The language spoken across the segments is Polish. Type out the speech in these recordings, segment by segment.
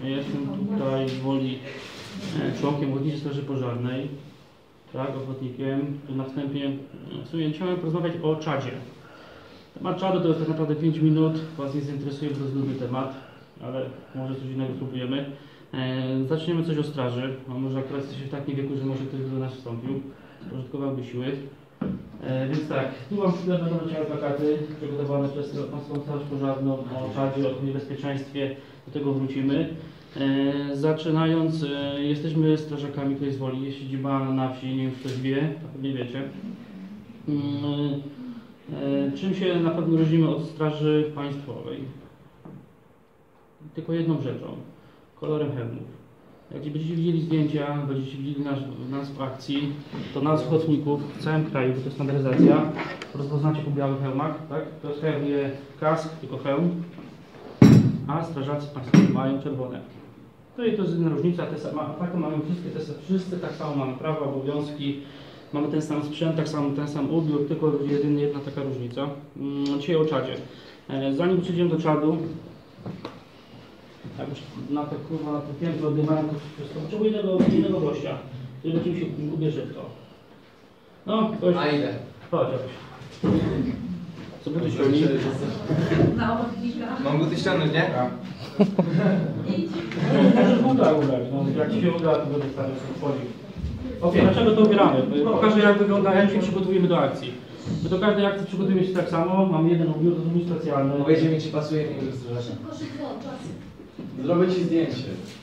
Jestem tutaj z woli członkiem Ochotniczej Straży Pożarnej, tak, ochotnikiem. Tu na wstępie w sumie chciałem porozmawiać o czadzie. Temat czadu to jest tak naprawdę 5 minut, Was nie zainteresuje, bo to jest nudny temat, ale może coś innego spróbujemy. Zaczniemy coś o straży, a może akurat jesteście w takim wieku, że może ktoś do nas wstąpił, spożytkowałby siły. Więc tak, tu mam przygotowane plakaty przygotowane przez Państwową Straż Pożarną o czadzie, o niebezpieczeństwie, do tego wrócimy. Zaczynając, jesteśmy strażakami tutaj z Woli, jest siedziba na wsi, nie wiem czy ktoś wie, to pewnie wiecie. Czym się na pewno różnimy od straży państwowej? Tylko jedną rzeczą, kolorem hełmów. Jak będziecie widzieli zdjęcia, będziecie widzieli nas w akcji, to nas ochotników w całym kraju, bo to jest standaryzacja, rozpoznacie po białych hełmach, tak? To jest hełm, nie kask, tylko hełm, a strażacy państwowi mają czerwone. No i to jest jedna różnica, taką mamy wszyscy tak samo mamy prawa, obowiązki, mamy ten sam sprzęt, ten sam ubiór, tylko jedna taka różnica. Dzisiaj o czadzie. Zanim przejdziemy do czadu, jak już na te piękne oddymanko wszystko, potrzebuję innego gościa, który czym się ubierze w to. No, ktoś... A ile? Chodź, co buty ściągnij? Na ochotnika. Mam buty ściągnąć, nie? Tak. Możesz buta ubrać, no, jak Ci się uda, to będę stary wchodził. Okej, dlaczego to ubieramy? Pokażę, jak wygląda, jak się przygotujemy do akcji. My do każdej akcji przygotujemy się tak samo, mam jeden ubiór, to jest ubiór specjalny. Powiedzcie mi, czy pasuje mi do strażacza. Zrobię Ci zdjęcie.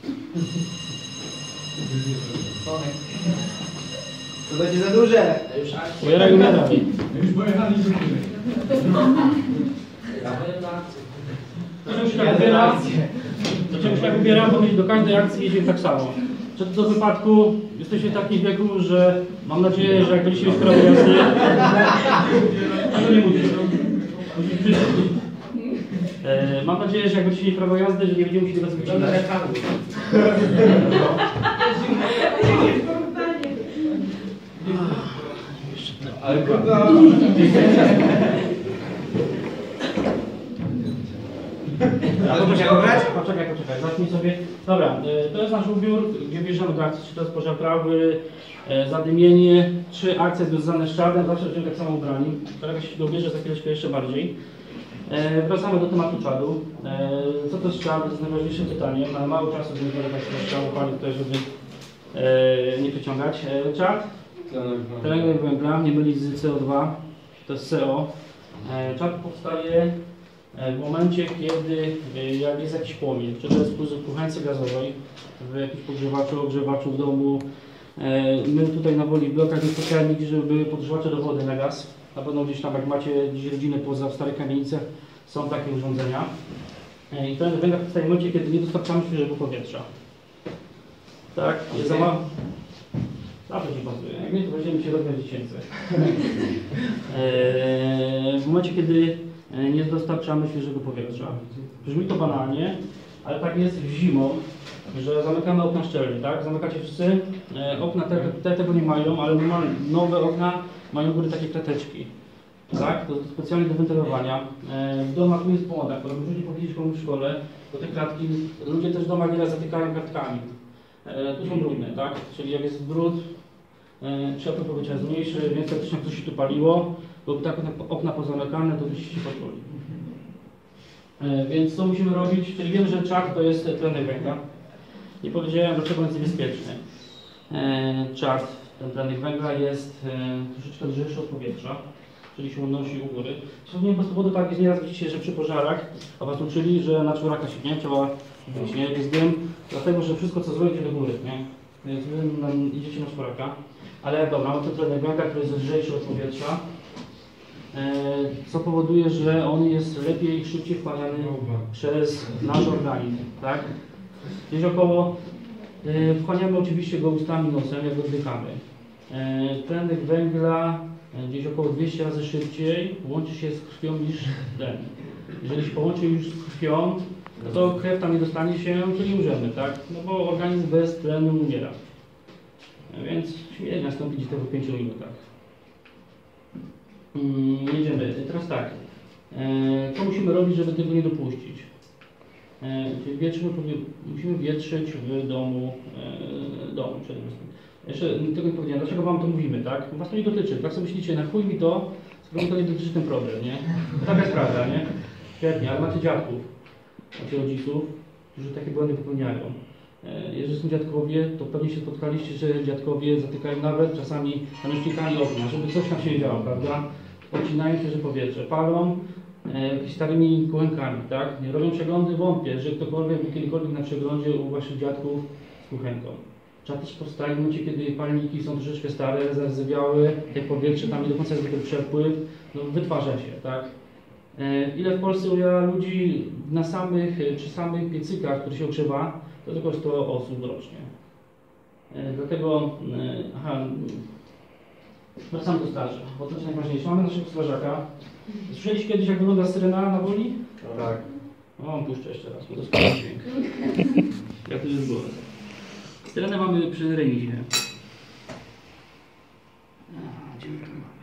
To będzie za duże. Ubieraj. Już pojechali do góry. Dlaczego się tak ubieram? Bo do każdej akcji jedziemy tak samo. Czy do wypadku jesteście w takim wieku, że mam nadzieję, że jak będziecie mieć prawo jazdy, to nie musisz. Mam nadzieję, że jak będziecie mieć prawo jazdy, że nie będziemy musieli was wycinać. Ale kurwa. Poczekaj, zacznij sobie. Dobra, to jest nasz ubiór, gdzie bierzemy do akcji, czy to jest pożar trawy, zadymienie, czy akcje związane z czadem, zawsze będziemy tak samo ubrani. Kolega się dobierze za chwileczkę jeszcze bardziej. Wracamy do tematu czadu. Co to jest czad? To jest najważniejsze pytanie. Mamy mało czasu, żeby nie palić tutaj, żeby nie przyciągać. Czad? Tlenek węgla, nie mylić z CO2, to jest CO. Czad powstaje w momencie, kiedy jak jest jakiś płomień, czy to jest w kuchence gazowej, w jakimś ogrzewaczu w domu. My tutaj na Woli w blokach nie spotkałem nigdzie, żeby były podgrzewacze do wody na gaz. Na pewno gdzieś tam, jak macie dziś rodziny poza w starych kamienicach, są takie urządzenia. I ten węgiel powstaje w momencie, kiedy nie dostarczamy świeżego powietrza. Tak, jest za mało. Zawsze Ci pasuje. Jak nie, to będziemy się rozwijać dziecięce. W momencie, kiedy nie dostarczamy świeżego powietrza. Brzmi to banalnie, ale tak jest zimą, że zamykamy okna szczelnie, tak? Zamykacie wszyscy. Okna te tego nie mają, ale nowe okna mają góry takie krateczki. Tak? To specjalnie do wentylowania. W domach tu jest pomoda, którą możecie powiedzieć komuś w szkole, do tej kratki. Ludzie też w domach nieraz zatykają kratkami. Tu są brudne, tak? Czyli jak jest brud, przepływ powietrza jest mniejszy, więc faktycznie coś się tu paliło, bo tak okna pozamykane, to byście się poczuli. Więc co musimy robić? Czyli wiemy, że czad to jest tlenek węgla. Nie powiedziałem, dlaczego jest niebezpieczny. Czad, ten tlenek węgla jest troszeczkę lżejszy od powietrza, czyli się unosi u góry. Nie po prostu tak jest, nieraz widzicie, że przy pożarach, a was uczyli, że na czworaka się nie trzeba wyjść, nie? Jest dym, dlatego że wszystko co złe idzie do góry, nie? Więc wy idziecie na czworaka. Ale dobra, mamy ten tlenek węgla, który jest lżejszy od powietrza, co powoduje, że on jest lepiej i szybciej wchłaniany przez nasz organizm, tak? Gdzieś około, wchłaniamy oczywiście go ustami, nosem, jak oddychamy. Tlenek węgla gdzieś około 200 razy szybciej łączy się z krwią niż tlen. Jeżeli się połączy już z krwią, no to krew tam nie dostanie się, czyli umrzemy, tak? No bo organizm bez tlenu umiera. Więc śmierć nastąpi tylko w 5 minutach. Jedziemy. Teraz tak. Co musimy robić, żeby tego nie dopuścić? Musimy wietrzyć w domu przede wszystkim. Jeszcze tego nie powiedziałem, dlaczego wam to mówimy, tak? Was to nie dotyczy, tak sobie myślicie, na chuj mi to, skoro mi to nie dotyczy ten problem, nie? To taka jest prawda, nie? Świetnie, ale macie dziadków, macie rodziców, którzy takie błędy popełniają. Jeżeli są dziadkowie, to pewnie się spotkaliście, że dziadkowie zatykają nawet czasami naleśnikami okna, żeby coś tam się działo, prawda? Odcinają świeże powietrze, palą jakimiś starymi kuchenkami, tak? Nie robią przeglądy, wątpię, że ktokolwiek był kiedykolwiek na przeglądzie u waszych dziadków z kuchenką. Trzeba też powstać w momencie, kiedy palniki są troszeczkę stare, zardzewiałe, te powietrze tam nie do końca jest dobry przepływ, no wytwarza się, tak? Ile w Polsce umiera ludzi przy samych piecykach, które się ogrzewa, to tylko 100 osób rocznie. Dlatego, wracamy do straży, bo to jest najważniejsze. Mamy naszego strażaka. Słyszeliście kiedyś, jak wygląda syrena na Woli? Tak. O, puszczę jeszcze raz, bo to jest dźwięk. Jak to już było? Syrenę mamy przy remizie. Gdzie my to mamy?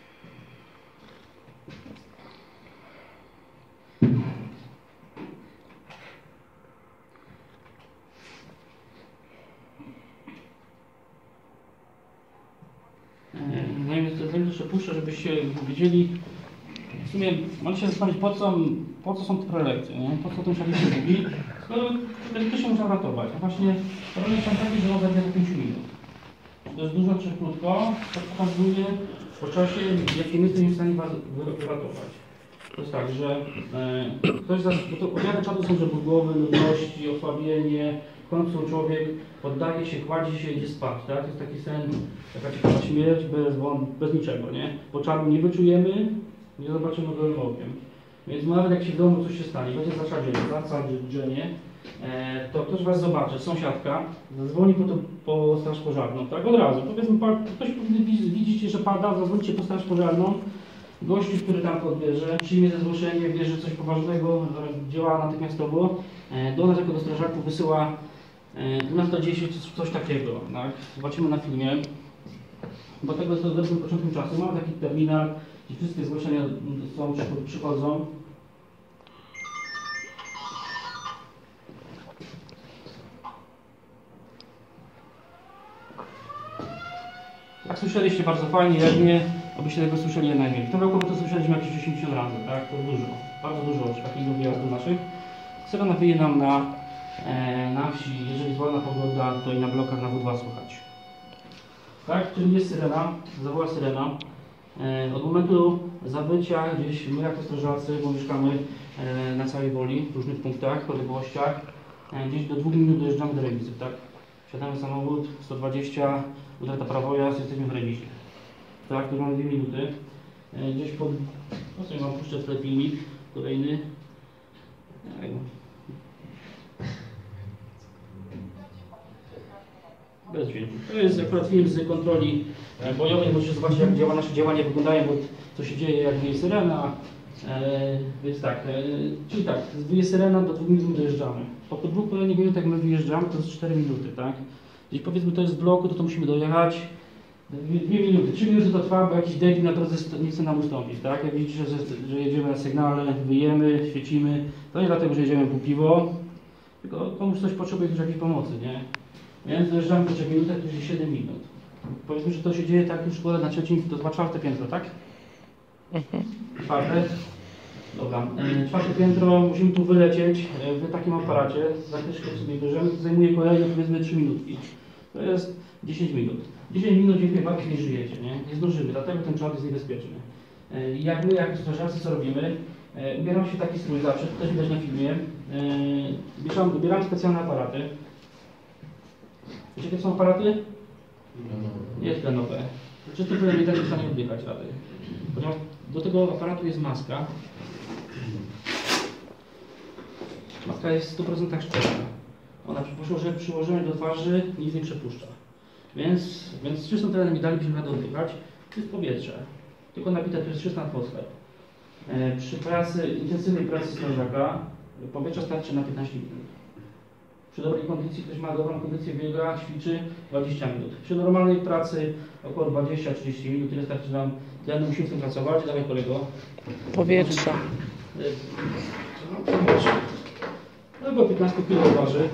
No i jeszcze puszczę, żebyście wiedzieli, w sumie można się zastanowić, po co są te prelekcje, nie? Po co ten szalik się mówi, skoro to się można ratować. A właśnie problem jest taki, że on zabierze 5 minut. To jest dużo czy krótko, to pokazuje po czasie, jakie my jesteśmy w stanie wyratować. To jest tak, że ktoś objawy czadu są, że ból głowy, nudności, osłabienie, w końcu człowiek poddaje się, kładzie się i idzie spać, tak? To jest taki sen, taka ciekawa śmierć bez niczego, nie? Bo czadu nie wyczujemy, nie zobaczymy gołym okiem. Więc nawet jak się w domu coś się stanie, będzie zasadzenie, to ktoś was zobaczy, sąsiadka, zadzwoni po straż pożarną, tak? Od razu. Powiedzmy, ktoś widzicie, że pada, zadzwonicie po straż pożarną, gościu, który tam to odbierze, przyjmie zgłoszenie, wie, że coś poważnego, działa natychmiastowo, do nas jako do strażaków wysyła 12:10 coś takiego, tak? Zobaczymy na filmie. Bo tego jest to początkiem czasu. Mamy taki terminal, gdzie wszystkie zgłoszenia przychodzą. Jak słyszeliście, bardzo fajnie, jak nie, abyście tego słyszeli najmniej. W tym roku to słyszeliśmy jakieś 80 razy, tak? To dużo, bardzo dużo takiego wyjazdów naszych. Syrena wyje nam na wsi, jeżeli jest wolna pogoda, to i na blokach na W2 słychać. Tak? Czyli jest syrena, zawoła syrena. Od momentu zabycia gdzieś my jako strażacy, bo mieszkamy na całej Woli, w różnych punktach, odległościach, gdzieś do 2 minut dojeżdżamy do remizy, tak? Wsiadamy w samochód, 120, utrata prawo jazdy, jesteśmy w remizie. Tak, to mamy 2 minuty. Gdzieś po sobie wam puszczę ten filmik, kolejny. Bez dźwięku. To jest akurat film z kontroli bojowej, możecie zobaczyć, jak nasze działania wyglądają, bo co się dzieje, jak wyje syrena. Więc tak, czyli tak, wyje syrena, do 2 minut dojeżdżamy. Po 2 kolejnych minutach, jak my wyjeżdżamy, to jest 4 minuty, tak? Jeśli powiedzmy to jest w bloku, to musimy dojechać 2 minuty, 3 minuty to trwa, bo jakiś debil na drodze nie chce nam ustąpić, tak? Jak widzicie, że jedziemy na sygnale, wyjemy, świecimy, to nie dlatego, że jedziemy po piwo, tylko komuś coś potrzebuje już jakiejś pomocy, nie? Więc dojeżdżamy po 3 minutach, to jest 7 minut. Powiedzmy, że to się dzieje tak już w szkole na trzecim, to chyba 4. piętro, tak? 4. Dobra. 4. piętro, musimy tu wylecieć w takim aparacie, zakryszkę sobie bierzemy, to zajmuje kolejne powiedzmy 3 minutki. To jest 10 minut. 10 minut, dziękuję bardzo, nie żyjecie, nie zdążymy, dlatego ten czas jest niebezpieczny. Jak my, jako strażacy, co robimy? Ubieram się taki strój zawsze, to też widać na filmie. Ubieram specjalne aparaty. Wiecie, jakie są aparaty? Nie jest tlenowe. Czysto tyle nie da się w stanie oddychać rady. Ponieważ do tego aparatu jest maska. Maska jest w 100% szczelna. Ona przy przyłożeniu do twarzy nic nie przepuszcza. Więc z czystym tlenem nie dalibyśmy rady oddychać. To jest powietrze. Tylko nabite to jest 300 atmosfer. Przy intensywnej pracy strażaka powietrza starczy na 15 minut. Przy dobrej kondycji, ktoś ma dobrą kondycję, biega, ćwiczy 20 minut. Przy normalnej pracy około 20-30 minut, tyle starczy nam tlenu, musimy z tym pracować. Dawaj kolego. Powietrza. No bo 15 kg waży.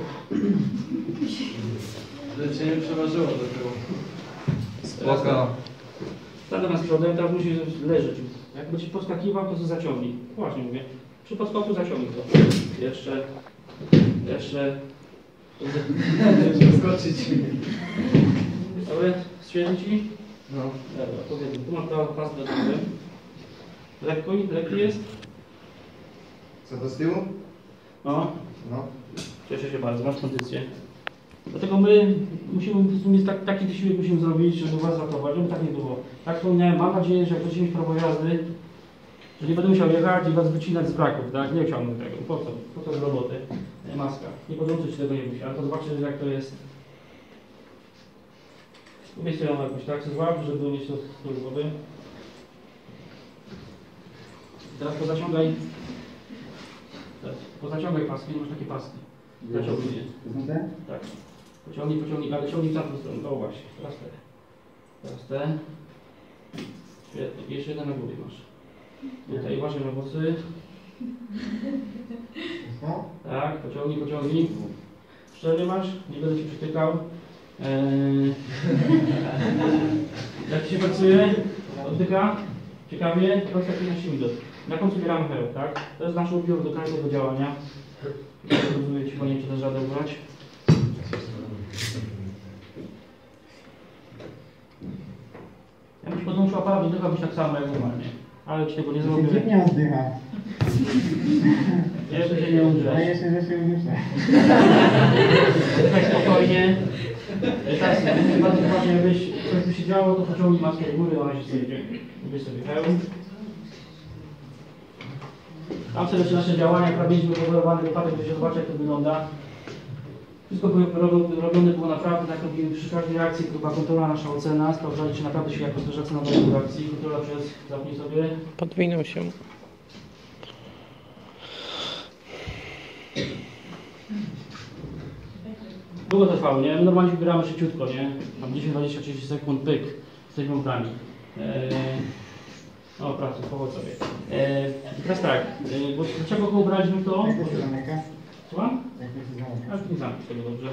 Ale cię nie przeważyło do tyłu. Spoko. Stadę z przodem, teraz musi leżeć. Jak będzie podskakiwał, to zaciągnij. Właśnie mówię. Przy podskoku zaciągnij to. Jeszcze. Skoczyć. Ale świetli ci? No. Dobra, powiedzmy. Tu masz pas do góry. Lekki jest? Co to z tyłu? No. No. Cieszę się bardzo, masz kondycję. Dlatego my musimy, taki wysiłek musimy zrobić, żeby was ratować, żeby tak nie było. Tak wspomniałem, mam nadzieję, że jak będziecie mieć prawo jazdy, że nie będę musiał jechać i was wycinać z braków, tak? Nie chciałbym tego. Po co? Po co z roboty? Maska. Nie podłączyć tego nie musi, ale to zobaczcie, jak to jest. Umieście ją jakoś, tak? Złap, żeby mieć to do głowy. Teraz pozaciągaj. Pozaciągaj paski, masz takie paski. Zaciągnij je. Tak. Pociągnij, ale ciągnij w tamtą stronę. O właśnie, teraz te. Teraz te. Świetnie. Jeszcze jeden na górze masz. Tutaj uważaj na włosy. Tak, pociągnij. Szczelnie masz, nie będę ci przytykał. Jak ci się pracuje? Oddycha? Ciekawie? Teraz tak 15 minut. Na końcu bieramy hełm, tak? To jest nasz ubiór do każdego działania. Rozumiem ci, panie, czy też radę ubrać. Jakbyś podłączył aparat, oddychałbyś tak samo jak normalnie. Ale ci tego nie zrobię. Nie oddycha. Jeszcze się nie umrzesz. A jeszcze, że się uduszę. Tak spokojnie. Teraz bardziej ważne, jakbyś coś by się działo, to pociągnij maskę do góry, ona się zejdzie. Wybierz sobie hełm. Tam serdecznie nasze działania, prawiliśmy powoływany wypadek, żeby się zobaczyć, jak to wygląda. Wszystko robione było naprawdę, tak robimy przy każdej reakcji, próba kontrola, nasza ocena, sprawdzali, czy naprawdę się jako strażacy nadają do reakcji. Kontrola przez, zapnij sobie. Podwinął się. Długo to trwało, nie? My normalnie wybieramy szybciutko, nie? Tam 10, 20, 30 sekund, pyk. Jesteśmy ubrani. O, pracy, pochodź sobie. Teraz tak, bo dlaczego go ubraliśmy to? Jak to się zamyka? Słucham? Jak to się zamyka? Ale nie znam tego dobrze.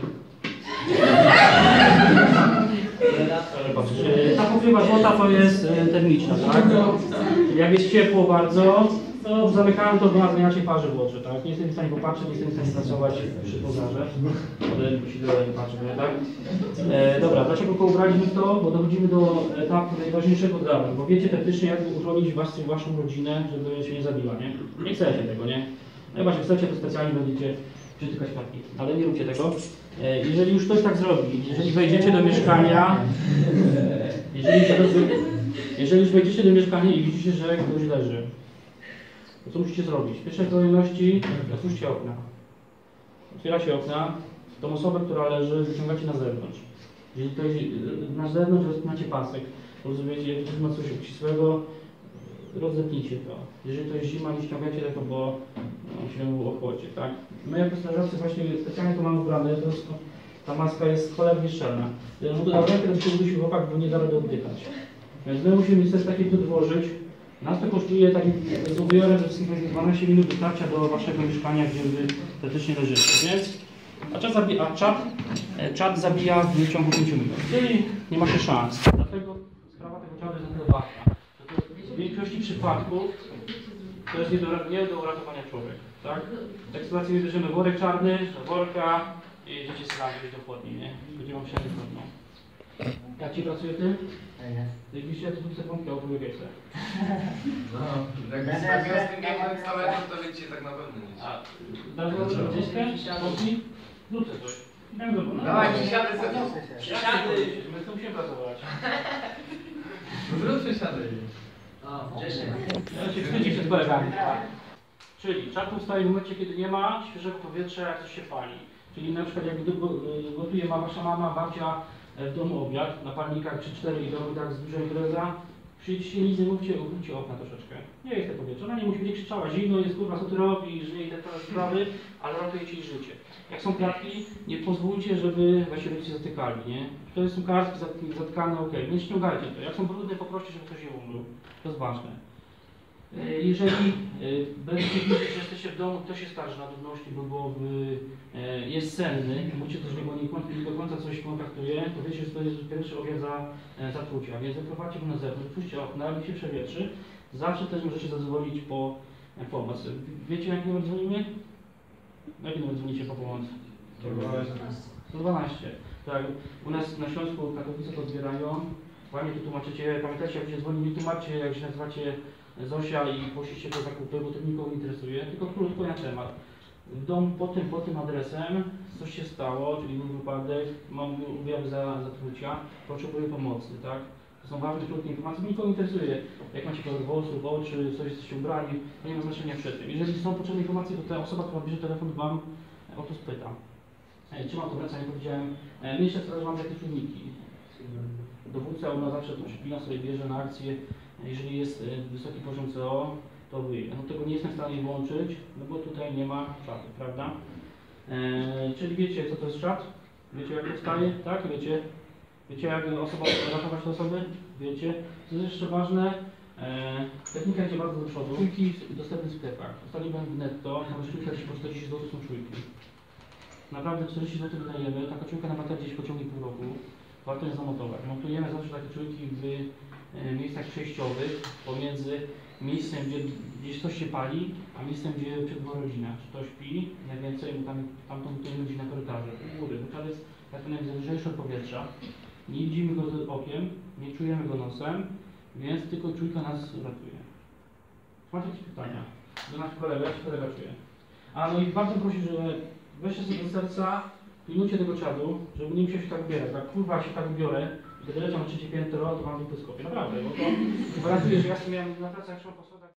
Ale patrz, ta pokrywa złota to jest termiczna, tak? Jak jest ciepło bardzo, to zamykamy to, bo nas inaczej parzy w oczy, tak? Nie jestem w stanie popatrzeć, nie jestem w stanie pracować przy pożarze. Musi nie patrzeć, tak? Dobra, dlaczego go ubraliśmy w to? Bo dochodzimy do etapu najważniejszego dla nas, bo wiecie praktycznie, jak uchronić waszą rodzinę, żeby się nie zabiła, nie? Nie chcecie tego, nie? No chyba, że chcecie, to specjalnie będziecie przytykać kartki, ale nie róbcie tego. Jeżeli już ktoś tak zrobi, jeżeli wejdziecie do mieszkania, jeżeli już wejdziecie do mieszkania i widzicie, że ktoś leży, to co musicie zrobić? W pierwszej kolejności otwórzcie okna. Otwieracie okna, tą osobę, która leży, wyciągacie na zewnątrz. Jeżeli ktoś na zewnątrz, rozpinacie pasek, rozumiecie, jak ktoś ma coś obcisłego, rozdepnijcie to. Jeżeli to jest zima, nie ściągacie tego, bo się ochłodzie, tak? My jako strażacy właśnie specjalnie to mamy ubrane, to jest, ta maska jest cholernie szczelna. Ja mu dodał rękę, to się udusił chłopak, bo nie da rady oddychać. Więc my musimy niestety takie tu włożyć. Nas to kosztuje, tak z ubiorem, że 12 minut dotarcia do waszego mieszkania, gdzie wy praktycznie leżycie, nie? A czat zabija w ciągu 5 minut, czyli nie macie szans. Dlatego sprawa tego czadu jest na tyle ważna. W większości przypadków to jest nie do uratowania człowieka, tak? W takiej sytuacji wybierzemy worek czarny do worka i jedziecie z nami do chłodni, nie? Będzie wam się trudno. Jak ci pracuje tym? Jak widzicie, to tu sekundkę opowiedzieć sobie. No, jak z tym pistoletem, to wiecie, tak na pewno nic. A, dasz go na dzieckę? Siadowni? Zróbcie coś. Dawaj, przysiady sobie. Przysiady! My tu musimy pracować. Zrób przysiady. Ja się wstydzi przed kolegami. Czyli czat powstaje w momencie, kiedy nie ma świeżego powietrza, jak coś się pali. Czyli na przykład jak gotuje wasza mama, babcia w domu obiad, na palnikach 3-4 i robi tak z dużej impreza, przyjdźcie, nic nie mówcie, uchylcie okna troszeczkę. Nie jest to powietrze, ona nie musi będzie krzyczała, zimno jest, kurwa, co ty robisz, nie i te sprawy, ale ratujecie jej życie. Jak są kratki, nie pozwólcie, żeby wasi rodzice zatykali, nie? To są kartki zatkane, ok, nie ściągajcie to. Jak są brudne, poproście, żeby ktoś je umył. To jest ważne. Jeżeli będziecie widzieć, że jesteście w domu, ktoś się skarży na trudności, bo jest senny, mówicie też, że go nie do końca coś kontaktuje, to wiecie, że to jest pierwszy objaw zatrucia, więc zaprowadźcie go na zewnątrz, puśćcie okna, jak się przewietrzy, zawsze też możecie zadzwonić po pomoc. Wiecie, jaki numer dzwonimy? Jaki numer dzwonicie po pomoc? 112. Tak, u nas na Śląsku Katowice to odbierają. Ładnie tu tłumaczycie, pamiętajcie, jak się dzwoni, nie tłumaczcie, jak się nazywacie Zosia i poszliście po zakupy, bo to nikogo nie interesuje, tylko krótko na temat. W domu pod tym adresem coś się stało, czyli był wypadek, mam objawy zatrucia, potrzebuję pomocy, tak? To są ważne, krótkie informacje, bo nikogo nie interesuje. Jak macie kolor włosów, oczy, coś jesteście ubrani, to nie ma znaczenia przed tym. Jeżeli są potrzebne informacje, to ta osoba, która bierze telefon, Wam o to spyta. Czy mam to wracanie, powiedziałem, my jeszcze teraz mamy takie czujniki. Dowódca u nas zawsze to szpina sobie bierze na akcję, jeżeli jest wysoki poziom CO, to wyjdzie. No tego nie jestem w stanie włączyć, no bo tutaj nie ma czatu, prawda? Czyli wiecie, co to jest czat? Wiecie, jak powstaje? Tak? Wiecie? Wiecie, jak osoba ratować te osoby? Wiecie? Co jest jeszcze ważne? Technika idzie bardzo do przodu. Czujki dostępne w sklepach. Ostatnio byłem w netto, na czujkach po 40 zł są czujki. Naprawdę 40 zł wydajemy, taka czujka na baterii gdzieś pociągnie pół roku. Warto je zamontować. Montujemy zawsze takie czujki w miejscach przejściowych pomiędzy miejscem, gdzie gdzieś coś się pali, a miejscem, gdzie przebywa rodzina. Czy ktoś śpi, najwięcej, bo tam to montujemy gdzieś na korytarze, u góry. Bo jest tak najwyższego powietrza. Nie widzimy go z okiem, nie czujemy go nosem, więc tylko czujka nas ratuje. Macie jakieś pytania? Do naszych kolegów, jak się kolega czuje? A no i bardzo proszę, że weźcie sobie do serca, pilnujcie tego czadu, żeby nie musiał się tak ubierać. Jak kurwa się tak ubiorę, kiedy leciał na trzecie piętro, to wam dupy skopię. Naprawdę, bo to gwarantuję, że ja sobie miałem na pracach, jak szło po schodach.